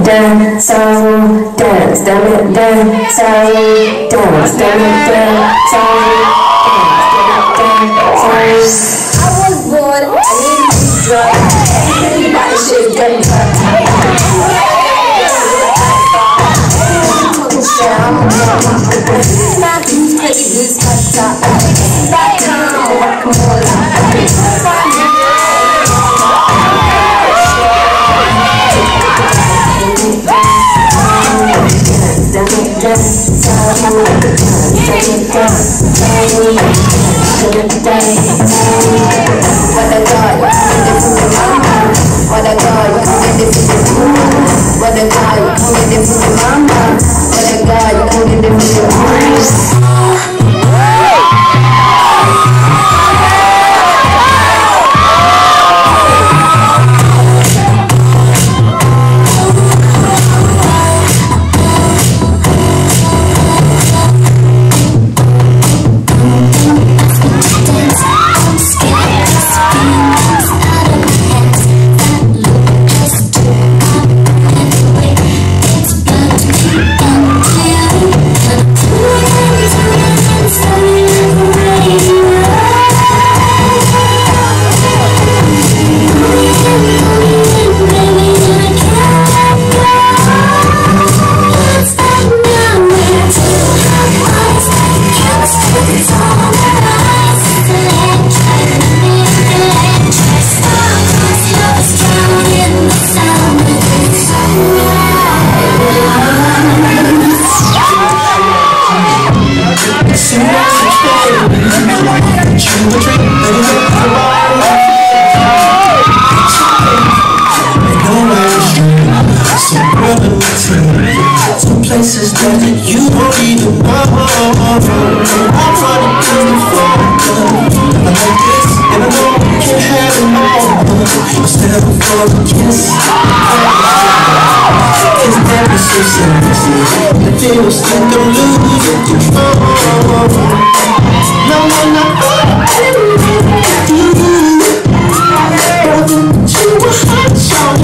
dance, dance, dance, dance, dance, dance, dance. I was born and in Detroit. Everybody should get some places that you won't even know. I'm running to the floor. I like this, and I know you can't have it all. Instead of for a kiss, it's never so sexy. It feels like I'm losing control. No, no, no. You a hot shot.